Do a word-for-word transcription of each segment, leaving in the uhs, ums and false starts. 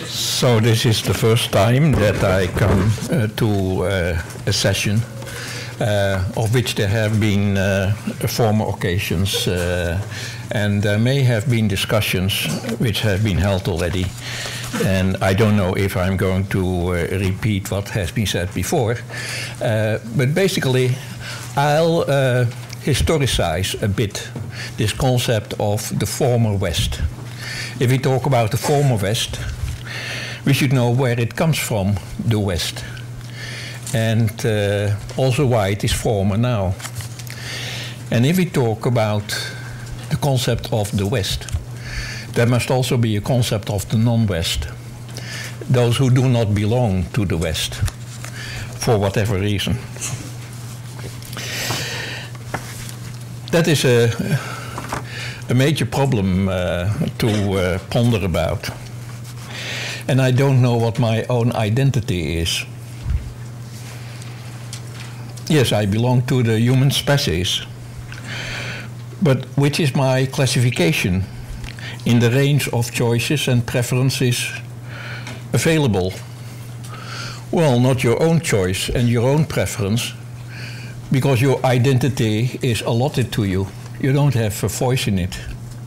So this is the first time that I come uh, to uh, a session uh, of which there have been uh, former occasions uh, and there may have been discussions which have been held already, and I don't know if I'm going to uh, repeat what has been said before, uh, but basically I'll uh, historicize a bit this concept of the former West. If we talk about the former West, we should know where it comes from, the West, and uh, also why it is former now. And if we talk about the concept of the West, there must also be a concept of the non-West, those who do not belong to the West, for whatever reason. That is a, a major problem uh, to uh, ponder about. And I don't know what my own identity is. Yes, I belong to the human species, but which is my classification in the range of choices and preferences available? Well, not your own choice and your own preference, because your identity is allotted to you. You don't have a voice in it.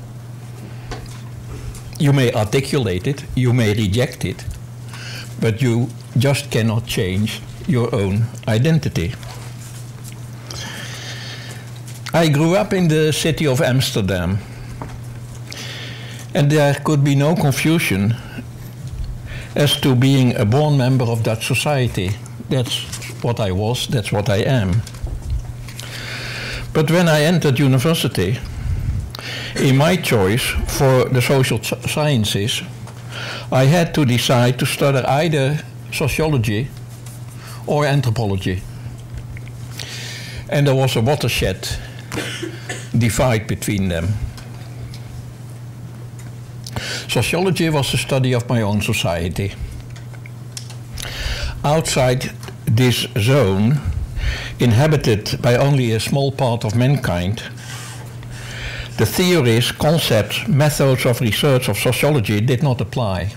You may articulate it, you may reject it, but you just cannot change your own identity. I grew up in the city of Amsterdam, and there could be no confusion as to being a born member of Dutch society. That's what I was, that's what I am. But when I entered university, in my choice for the social sciences, I had to decide to study either sociology or anthropology. And there was a watershed divide between them. Sociology was the study of my own society. Outside this zone, inhabited by only a small part of mankind, the theories, concepts, methods of research of sociology did not apply.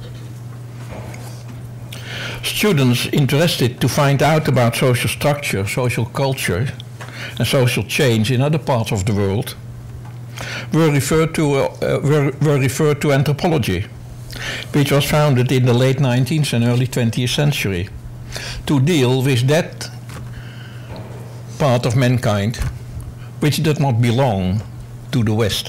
Students interested to find out about social structure, social culture, and social change in other parts of the world were referred to, uh, were, were referred to anthropology, which was founded in the late nineteenth and early twentieth century to deal with that part of mankind which did not belong to the West.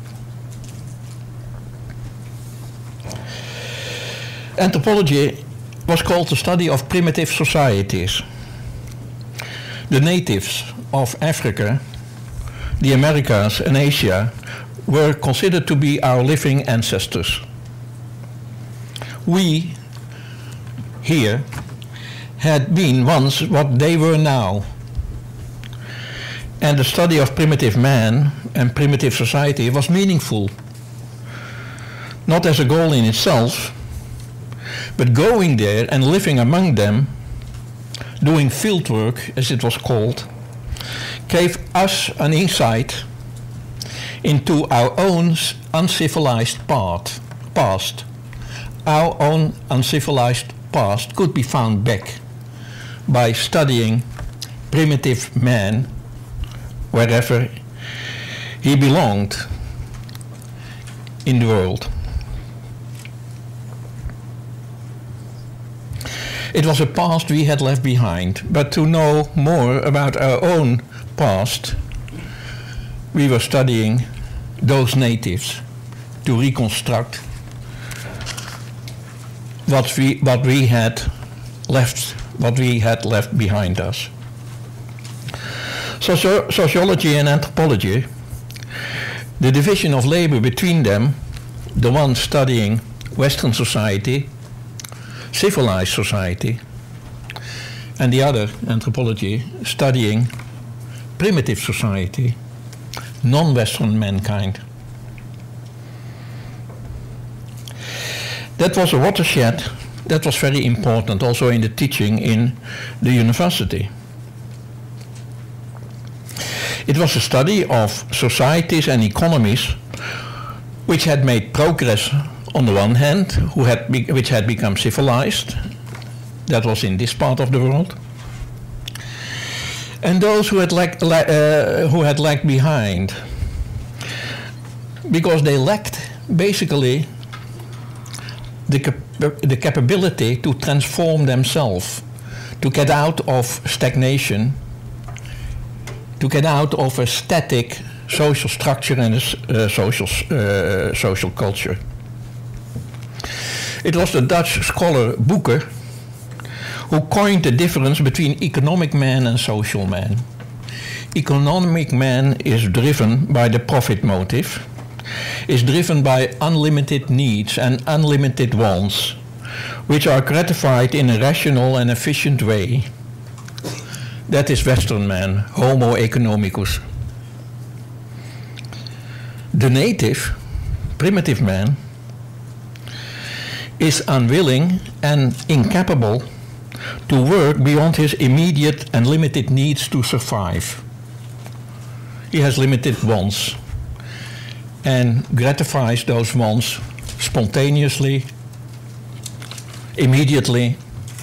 Anthropology was called the study of primitive societies. The natives of Africa, the Americas and Asia were considered to be our living ancestors. We here had been once what they were now. And the study of primitive man and primitive society was meaningful, not as a goal in itself, but going there and living among them, doing field work, as it was called, gave us an insight into our own uncivilized part, past. Our own uncivilized past could be found back by studying primitive man wherever he belonged in the world. It was a past we had left behind, but to know more about our own past, we were studying those natives to reconstruct what we, what we had left, what we had left behind us. Soci sociology and anthropology, the division of labor between them, the one studying Western society, civilized society, and the other, anthropology, studying primitive society, non-Western mankind. That was a watershed that was very important also in the teaching in the university. It was a study of societies and economies which had made progress on the one hand, who had be, which had become civilized, that was in this part of the world, and those who had, lack, la, uh, who had lagged behind, because they lacked basically the, cap the capability to transform themselves, to get out of stagnation, to get out of a static social structure and a uh, social, uh, social culture. It was the Dutch scholar Boeke who coined the difference between economic man and social man. Economic man is driven by the profit motive, is driven by unlimited needs and unlimited wants, which are gratified in a rational and efficient way. That is Western man, Homo economicus. The native, primitive man, is unwilling and incapable to work beyond his immediate and limited needs to survive. He has limited wants and gratifies those wants spontaneously, immediately,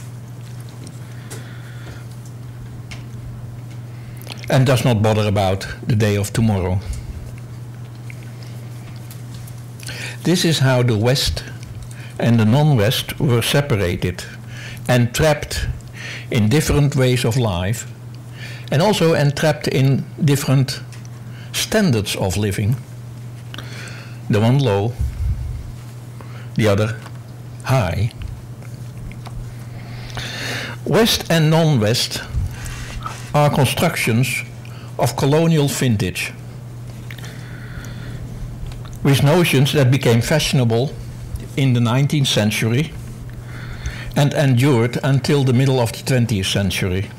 and does not bother about the day of tomorrow. This is how the West and the non-West were separated and trapped in different ways of life, and also entrapped in different standards of living. The one low, the other high. West and non-West are constructions of colonial vintage, with notions that became fashionable in the nineteenth century and endured until the middle of the twentieth century.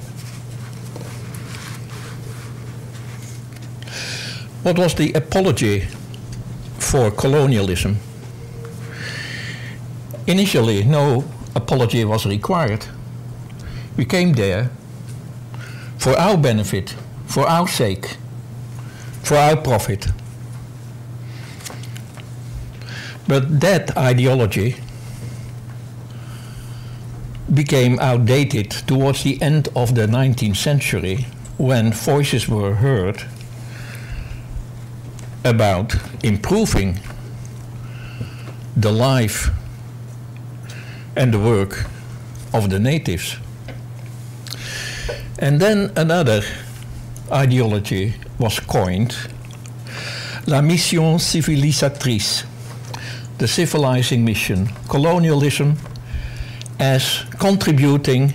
What was the apology for colonialism? Initially, no apology was required. We came there for our benefit, for our sake, for our profit. But that ideology became outdated towards the end of the nineteenth century, when voices were heard about improving the life and the work of the natives. And then another ideology was coined, la mission civilisatrice, the civilizing mission, colonialism as contributing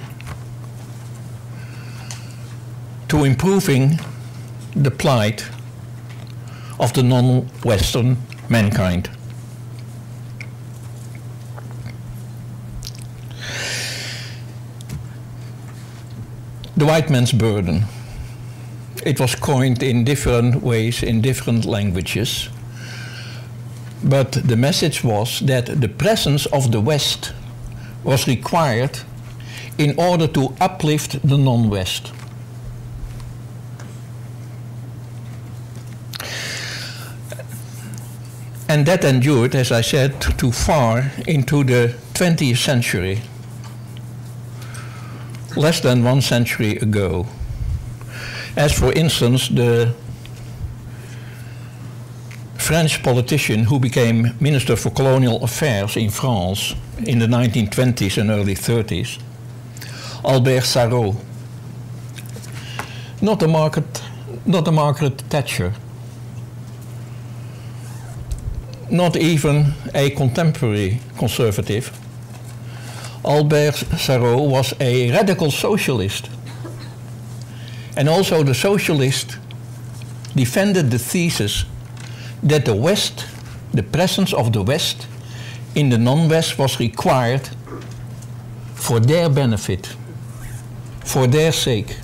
to improving the plight of the non-Western mankind. The white man's burden. It was coined in different ways, in different languages. But the message was that the presence of the West was required in order to uplift the non-West. And that endured, as I said, too far into the twentieth century. Less than one century ago. As for instance, the French politician who became Minister for Colonial Affairs in France in the nineteen twenties and early thirties, Albert Sarraut. Not a Margaret, not a Margaret Thatcher. Not even a contemporary conservative. Albert Sarraut was a radical socialist. And also the socialist defended the thesis that the West, the presence of the West in the non-West was required for their benefit, for their sake.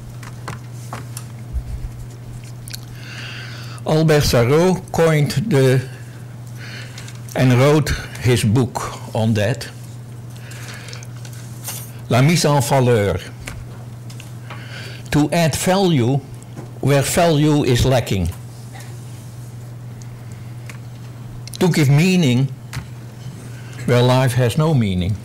Albert Sarraut coined the and wrote his book on that, La mise en valeur, to add value where value is lacking, to give meaning where life has no meaning.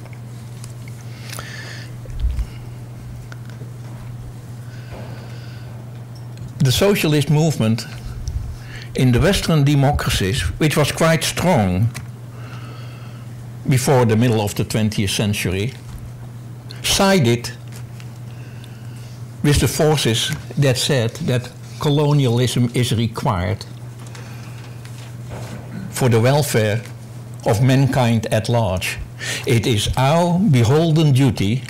The socialist movement in the Western democracies, which was quite strong before the middle of the twentieth century, sided with the forces that said that colonialism is required for the welfare of mankind at large. It is our beholden duty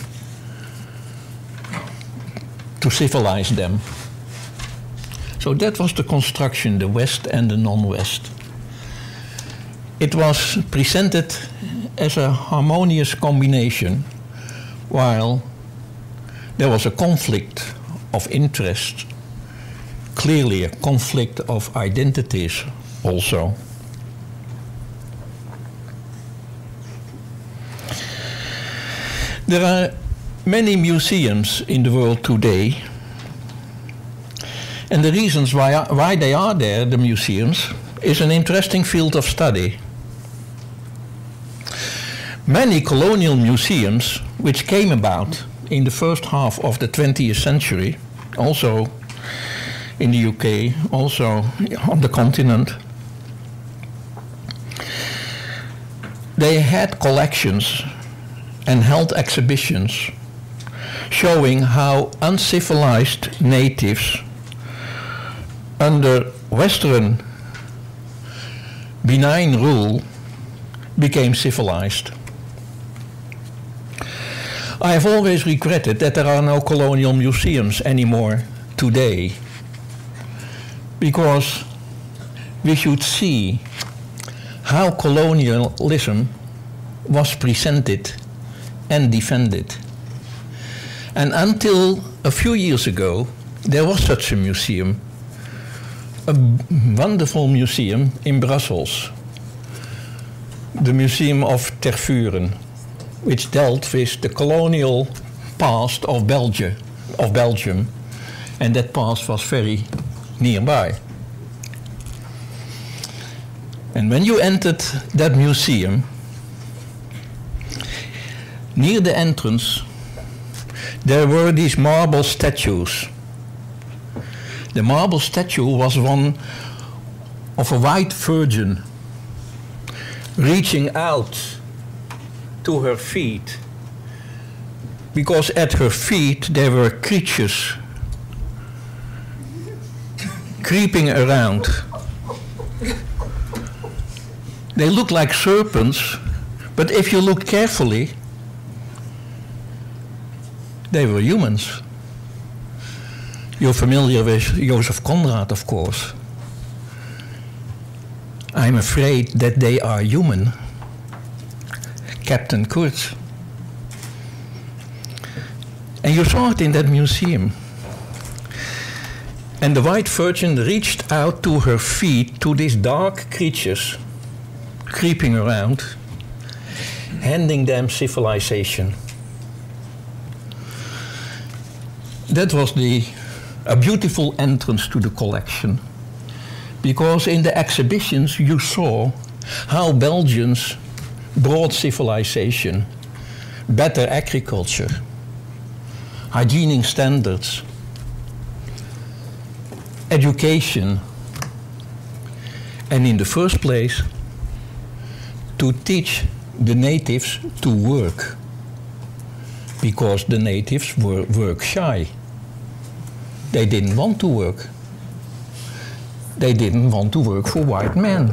to civilize them. So that was the construction, the West and the non-West. It was presented as a harmonious combination, while there was a conflict of interest, clearly a conflict of identities also. There are many museums in the world today, and the reasons why, why they are there, the museums, is an interesting field of study. Many colonial museums, which came about in the first half of the twentieth century, also in the U K, also on the continent, they had collections and held exhibitions showing how uncivilized natives under Western benign rule became civilized. I have always regretted that there are no colonial museums anymore today, because we should see how colonialism was presented and defended. And until a few years ago, there was such a museum, a wonderful museum in Brussels, the Museum of Tervuren, which dealt with the colonial past of Belgium, of Belgium, and that past was very nearby. And when you entered that museum, near the entrance, there were these marble statues. The marble statue was one of a white virgin reaching out to her feet, because at her feet there were creatures creeping around. They looked like serpents, but if you looked carefully, they were humans. You're familiar with Joseph Conrad, of course. I'm afraid that they are human. Captain Kurtz. And you saw it in that museum. And the white virgin reached out to her feet to these dark creatures creeping around, handing them civilization. That was the, a beautiful entrance to the collection, because in the exhibitions you saw how Belgians brought civilization, better agriculture, hygienic standards, education, and in the first place, to teach the natives to work, because the natives were work shy. They didn't want to work. They didn't want to work for white men.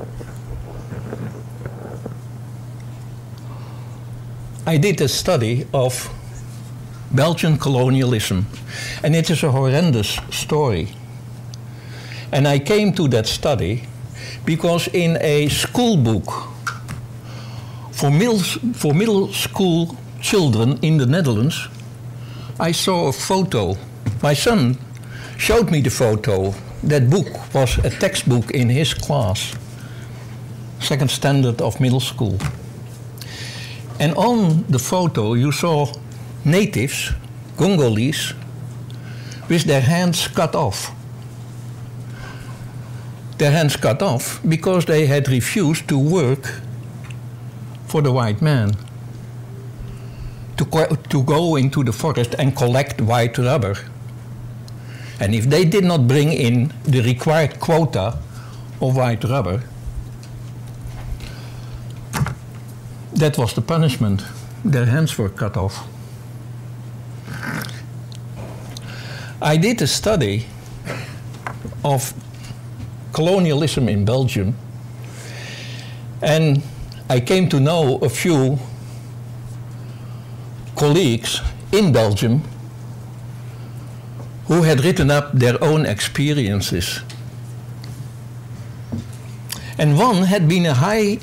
I did a study of Belgian colonialism, and it is a horrendous story. And I came to that study because in a school book for middle, for middle school children in the Netherlands, I saw a photo. My son showed me the photo. That book was a textbook in his class, second standard of middle school. And on the photo you saw natives, Congolese, with their hands cut off. Their hands cut off because they had refused to work for the white man to, co- to go into the forest and collect white rubber. And if they did not bring in the required quota of white rubber, that was the punishment. Their hands were cut off. I did a study of colonialism in Belgium, and I came to know a few colleagues in Belgium who had written up their own experiences. And one had been a high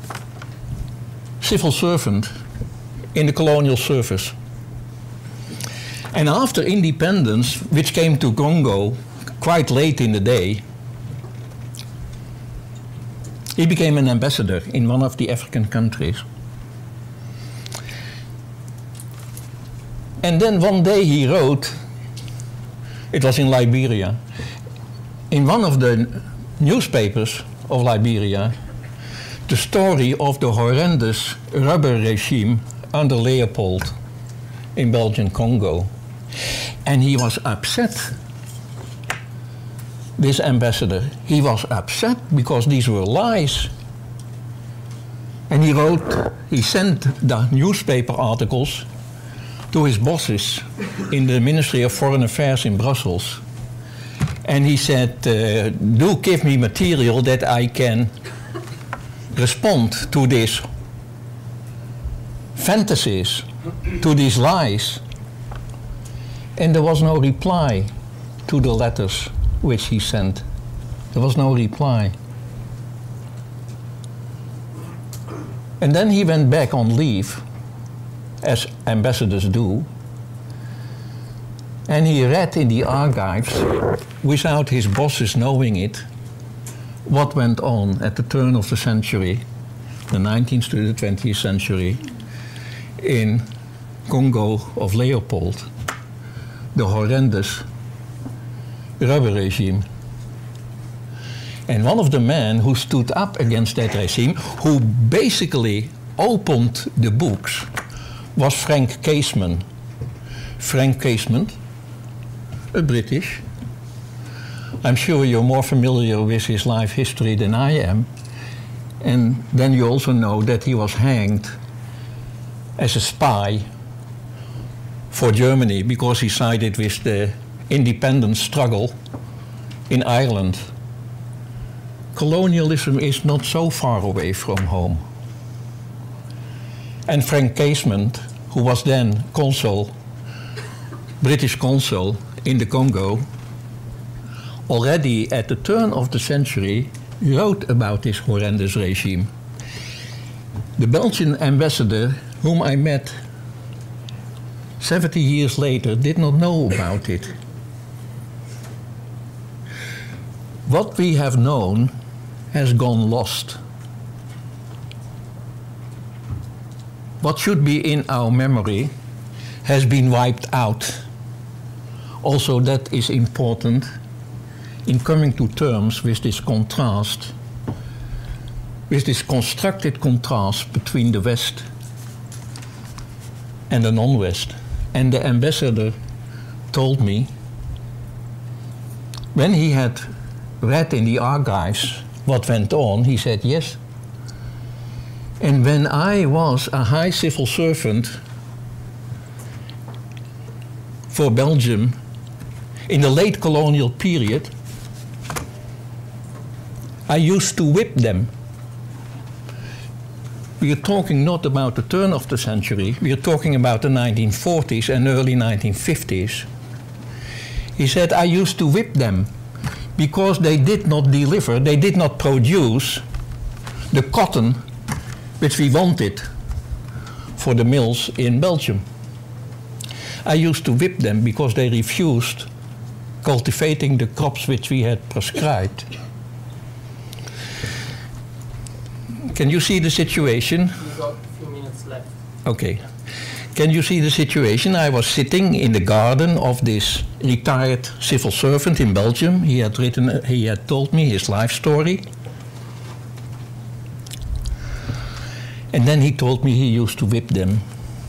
civil servant in the colonial service. And after independence, which came to Congo quite late in the day, he became an ambassador in one of the African countries. And then one day he wrote, it was in Liberia, in one of the newspapers of Liberia, the story of the horrendous rubber regime under Leopold in Belgian Congo. And he was upset, this ambassador. He was upset because these were lies. And he wrote, he sent the newspaper articles to his bosses in the Ministry of Foreign Affairs in Brussels. And he said, uh, do give me material that I can respond to these fantasies, to these lies. And there was no reply to the letters which he sent. There was no reply. And then he went back on leave, as ambassadors do, and he read in the archives, without his bosses knowing it, what went on at the turn of the century, the nineteenth to the twentieth century, in Congo of Leopold, the horrendous rubber regime. And one of the men who stood up against that regime, who basically opened the books, was Frank Casement. Frank Casement, a British. I'm sure you're more familiar with his life history than I am. And then you also know that he was hanged as a spy for Germany because he sided with the independence struggle in Ireland. Colonialism is not so far away from home. And Frank Casement, who was then consul, British consul in the Congo, already at the turn of the century wrote about this horrendous regime. The Belgian ambassador, whom I met seventy years later, did not know about it. What we have known has gone lost. What should be in our memory has been wiped out. Also, that is important in coming to terms with this contrast, with this constructed contrast between the West and the non-West. And the ambassador told me, when he had read in the archives what went on, he said, yes. And when I was a high civil servant for Belgium in the late colonial period, I used to whip them. We are talking not about the turn of the century, we are talking about the nineteen forties and early nineteen fifties. He said, I used to whip them because they did not deliver, they did not produce the cotton which we wanted for the mills in Belgium. I used to whip them because they refused cultivating the crops which we had prescribed. Can you see the situation? We've got a few minutes left. Okay. Can you see the situation? I was sitting in the garden of this retired civil servant in Belgium. He had written, he had told me his life story. And then he told me he used to whip them.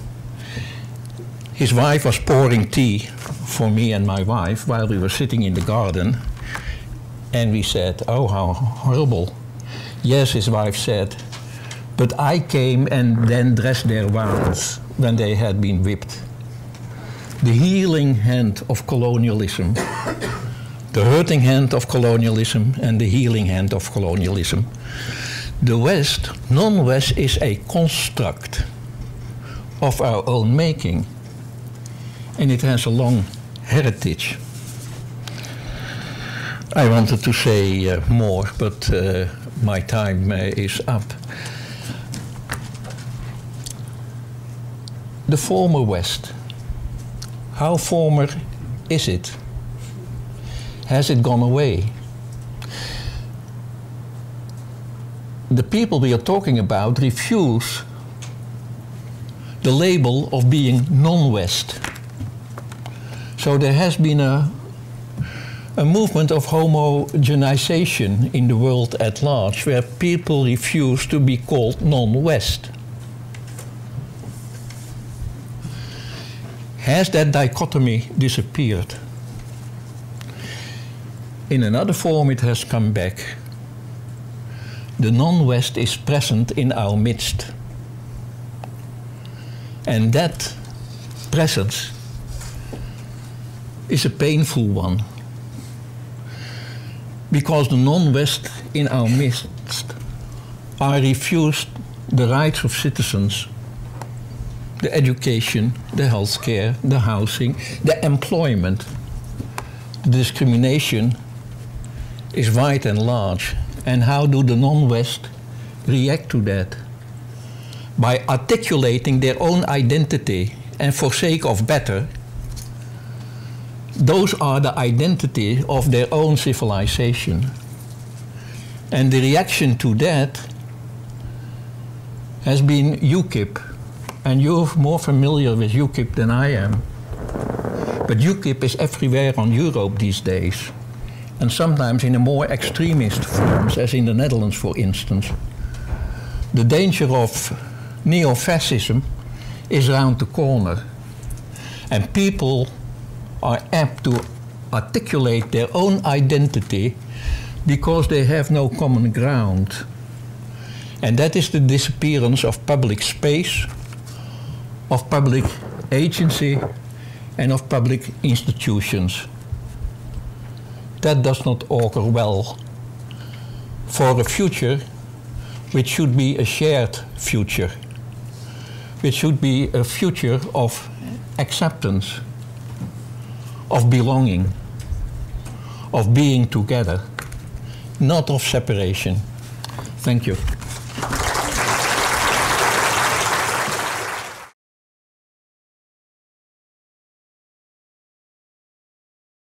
His wife was pouring tea for me and my wife while we were sitting in the garden. And we said, oh, how horrible. Yes, his wife said, but I came and then dressed their wounds when they had been whipped. The healing hand of colonialism, the hurting hand of colonialism and the healing hand of colonialism. The West, non-West, is a construct of our own making. And it has a long heritage. I wanted to say uh, more, but uh, my time uh, is up. The former West. How former is it? Has it gone away? The people we are talking about refuse the label of being non-West. So there has been a, a movement of homogenization in the world at large, where people refuse to be called non-West. Has that dichotomy disappeared? In another form it has come back. The non-West is present in our midst. And that presence is a painful one. Because the non-West in our midst are refused the rights of citizens, the education, the healthcare, the housing, the employment. The discrimination is wide and large. And how do the non-West react to that? By articulating their own identity and for sake of better, those are the identity of their own civilization. And the reaction to that has been UKIP. And you're more familiar with UKIP than I am. But UKIP is everywhere on Europe these days. And sometimes in a more extremist forms, as in the Netherlands, for instance. The danger of neo-fascism is around the corner. And people are apt to articulate their own identity because they have no common ground. And that is the disappearance of public space, of public agency, and of public institutions. That does not augur well for a future which should be a shared future, which should be a future of acceptance, of belonging, of being together, not of separation. Thank you.